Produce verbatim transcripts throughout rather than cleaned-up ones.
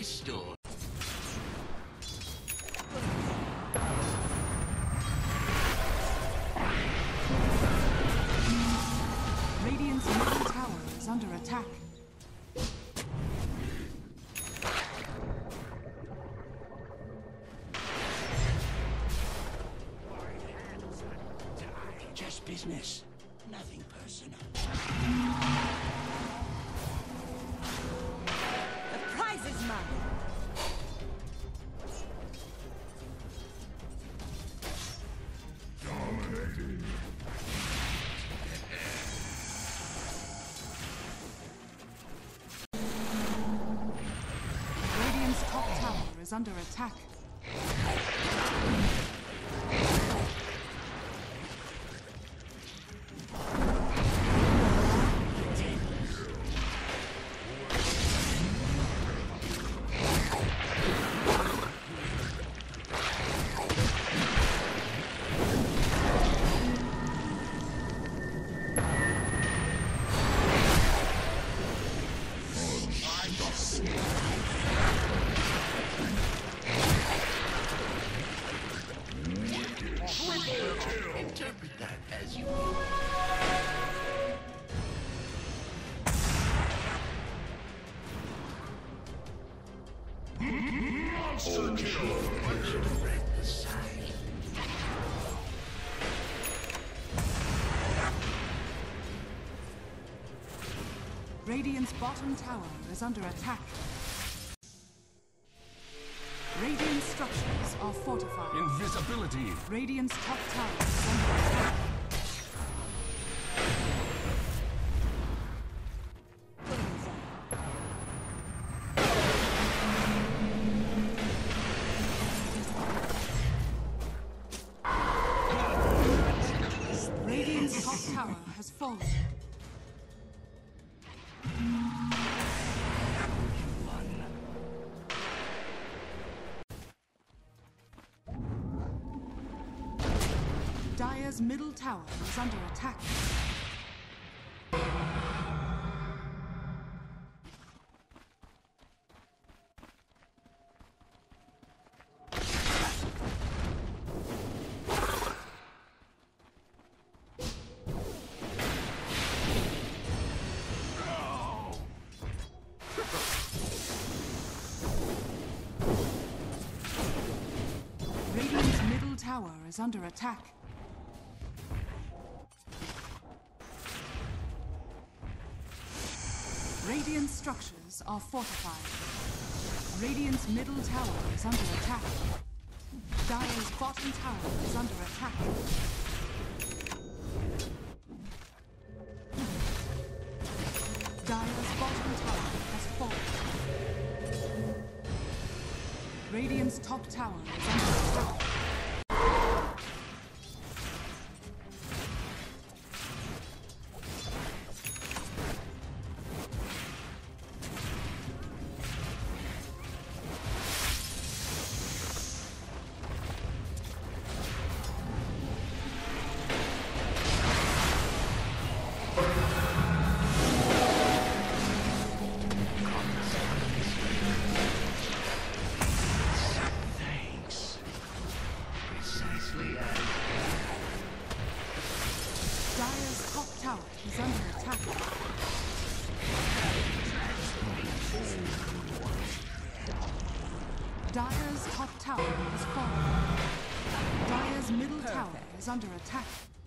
restored. Radiant's middle tower is under attack. Just business, nothing personal. The prize is mine. Dominating. Radiant's top tower is under attack. Interpret that as you will. Monster kill. I should have read the sign. Radiant's bottom tower is under attack. Radiant structures are fortified. Invisibility. Radiant's top tower is under attack. Radiant's top tower has fallen. Dire's middle tower is under attack. Radiant's middle tower is under attack. Radiant structures are fortified. Radiant's middle tower is under attack. Dire's bottom tower is under attack. Dire's bottom tower has fallen. Radiant's top tower is under attack. Dire's top tower is under attack. Dire's top tower has fallen. Dire's middle Perfect. tower is under attack.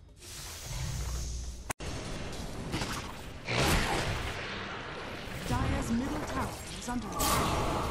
Dire's middle tower is under attack.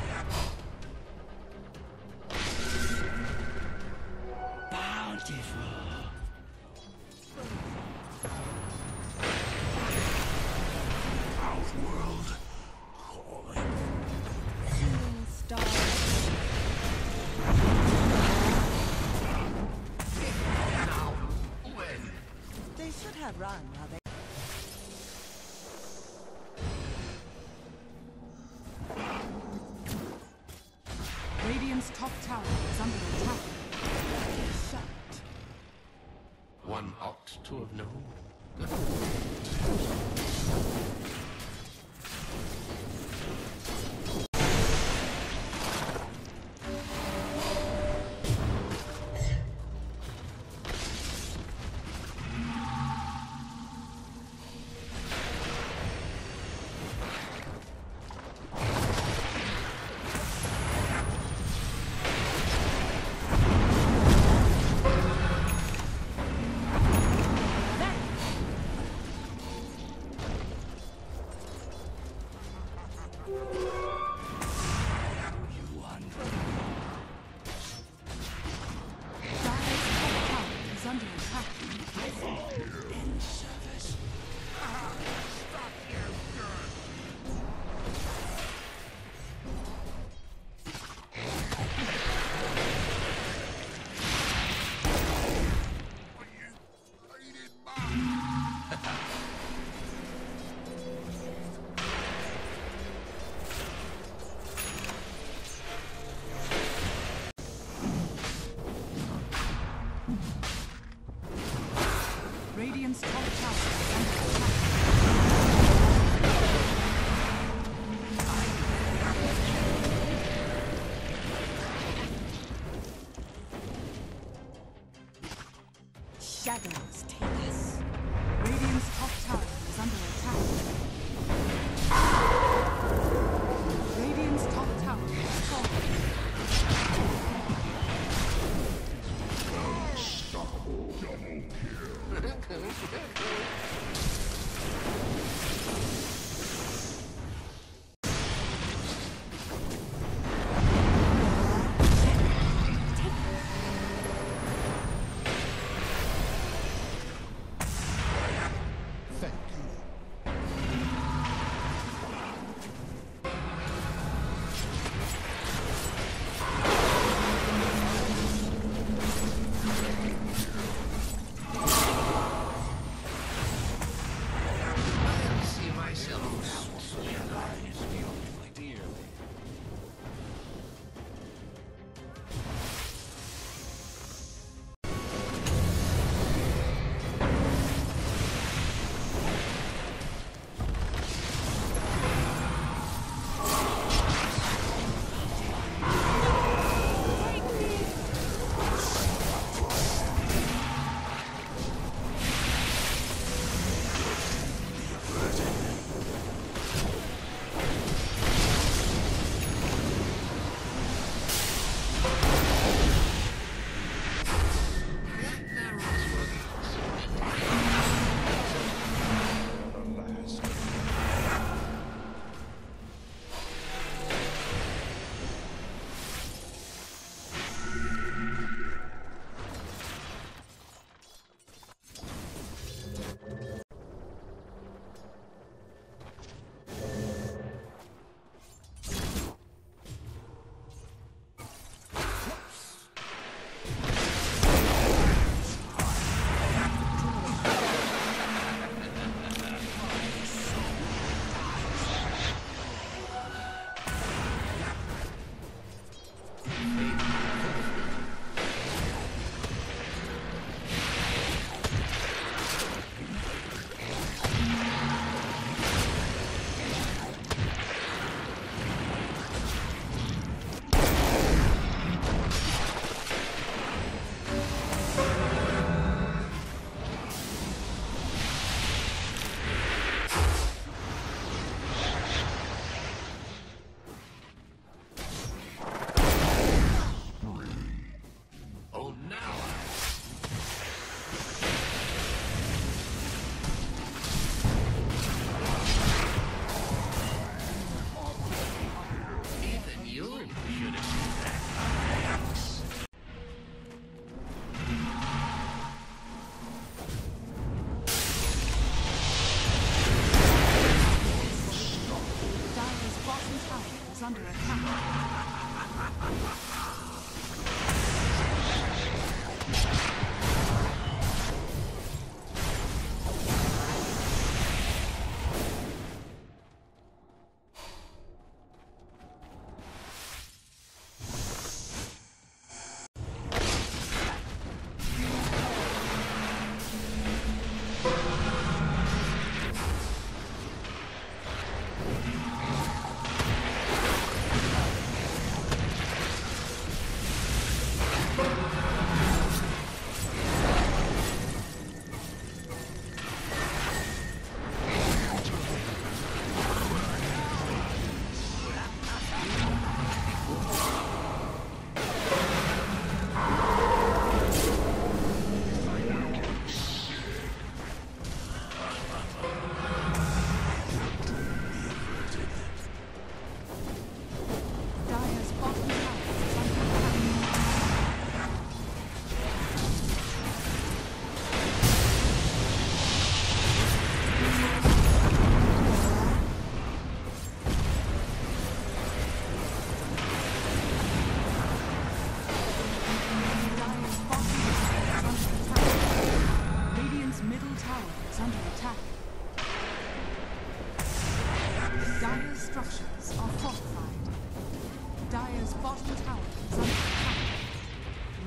Bountiful. run while they... Radiant's top tower is under attack. Shut. One ought to have known.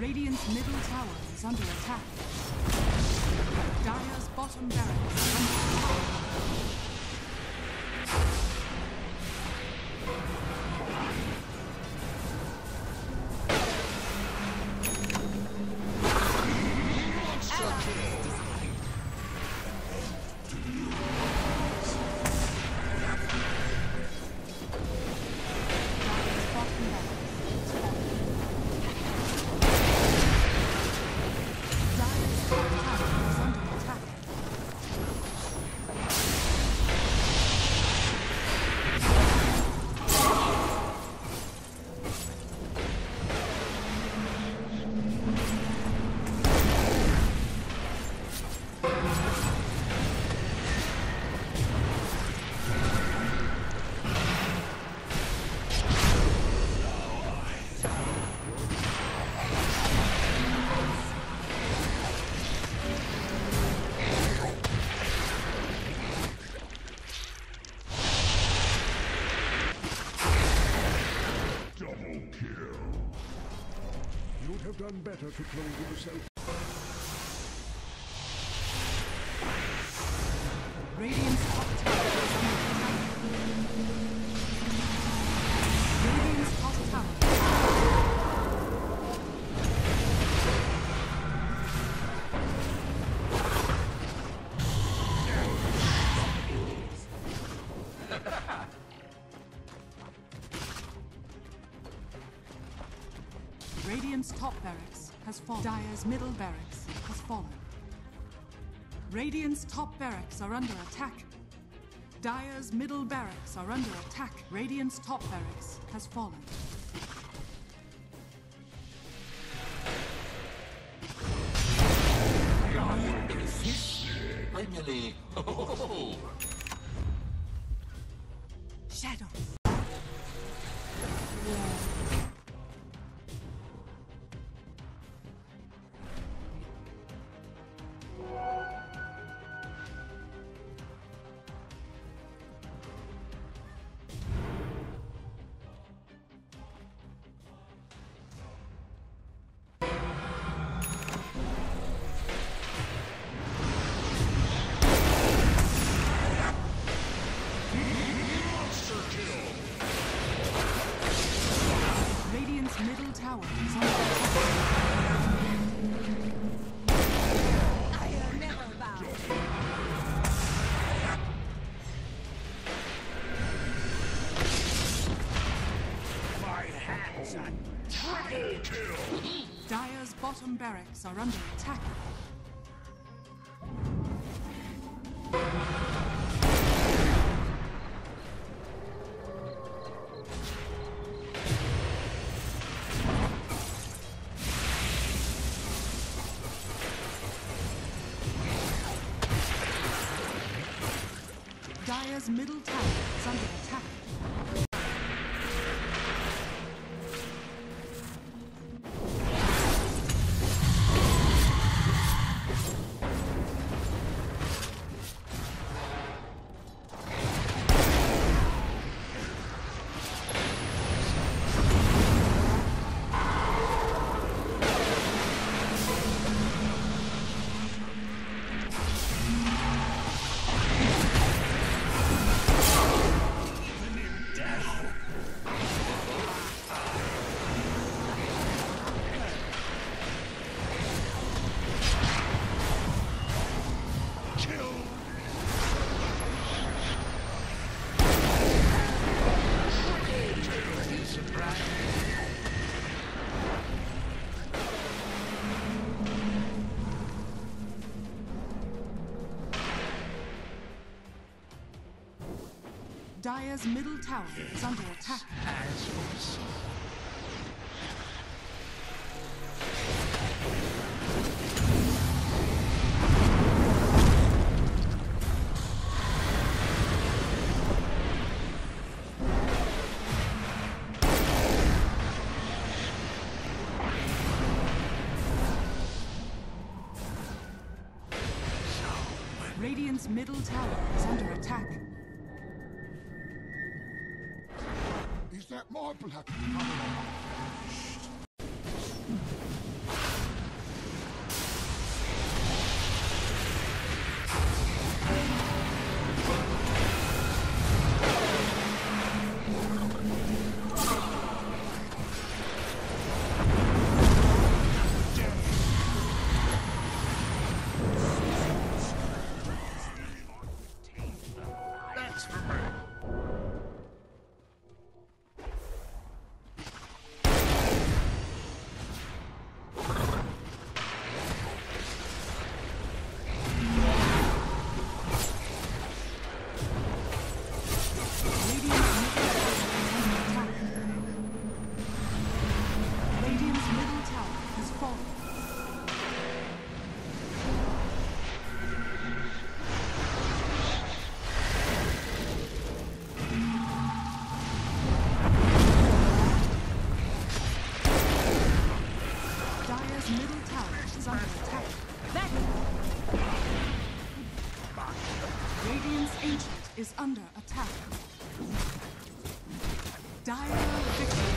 Radiant's middle tower is under attack. Dire's bottom barracks is under attack. Done better to clothe yourself. Radiant's top tower is under attack. Radiant's top tower. Radiant's top barracks has fallen. Dire's middle barracks has fallen. Radiant's top barracks are under attack. Dire's middle barracks are under attack. Radiant's top barracks has fallen. Finally. Oh. Shadows. Middle tower is under attack. I'll never bow. My hands are triple kill. Dire's bottom barracks are under attack. Dire's middle tower is under attack. Dire's middle tower is under attack. As foreseen. Radiant's middle tower is under attack. Is that my blood? is under attack. That Radiant's Ancient is under attack. Dire victory.